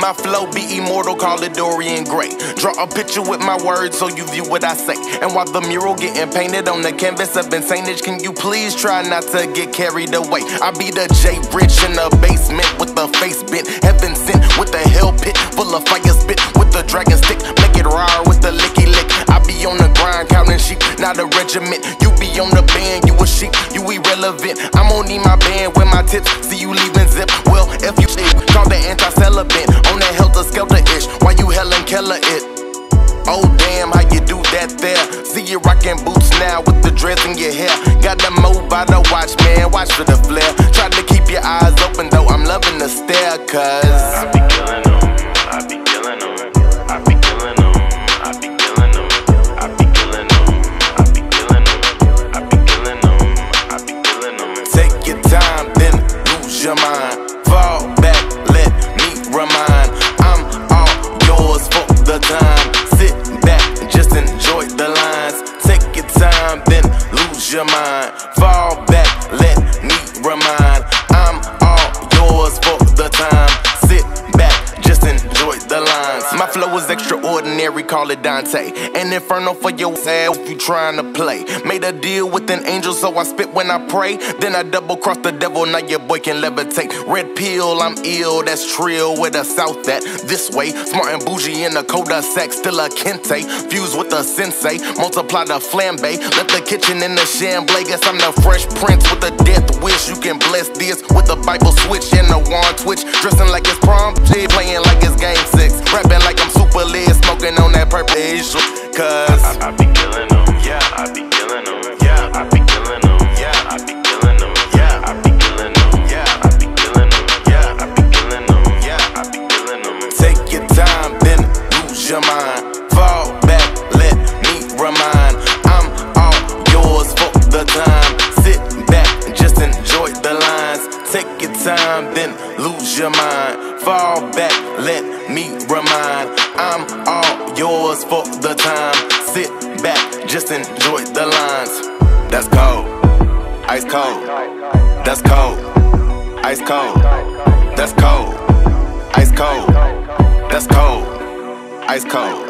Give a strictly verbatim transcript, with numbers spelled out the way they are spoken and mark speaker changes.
Speaker 1: my flow be immortal, call it Dorian Gray. Draw a picture with my words so you view what I say. And while the mural getting painted on the canvas of insanage, can you please try not to get carried away? I be the J Rich in the basement with the face bent, heaven sent with the hell pit full of fire spit with the dragon stick. Make it raw with the licky lick. I be on the grind counting sheep, not a regiment. You be on the band, you a sheep, you irrelevant. I'm gonna need my band with my tips, see you leaving zip. Well, if you shit, call the anti-celibate on that helter-skelter-ish, why you Helen Keller it? Oh damn, how you do that there? See you rocking boots now with the dreads in your hair. Got the move by the watch, man, watch for the flare. Try to keep your eyes open though, I'm loving the stare, cause
Speaker 2: I be killing them, I be killing them, I be killing them, I be killing them, I be killing them, I be killing them, I be killing them, I be killing them.
Speaker 1: Take your time, then lose your mind. Fall back, let me remind. I'm all yours for the time. Sit back, just enjoy the lines. Take your time, then lose your mind. Fall back, let me remind. I'm all yours for the time. Sit back, just enjoy the lines. My flow is extraordinary, call it Dante. An inferno for your ass if you trying to play. Made a deal with an angel, so I spit when I pray. Then I double cross the devil, now your boy can levitate. Red pill, I'm ill, that's trill with a south at. This way, smart and bougie in the cul-de-sac, still a kente. Fuse with the sensei, multiply the flambe. Left the kitchen in the chambly, guess I'm the fresh prince with a death wish. You can bless this with a Bible switch and a wand twitch. Dressing like it's prom, playing like it's game six. Rapping like I'm super lit, smoking on that purple cause
Speaker 2: I, I be killing them, yeah, I be killing them, yeah, I be killing them, yeah, I be killing them, yeah, I be killing them, yeah, I be killing them, yeah, I be killing them, yeah, I be killing them.
Speaker 1: Take your time, then lose your mind. Fall back, let me remind. I'm all yours for the time. Sit back, just enjoy the lines. Take your time, then lose your mind. Fall back, let me remind. I'm all yours for the time. Sit back, just enjoy the lines. That's cold, ice cold. That's cold, ice cold. That's cold, ice cold. That's cold, ice cold.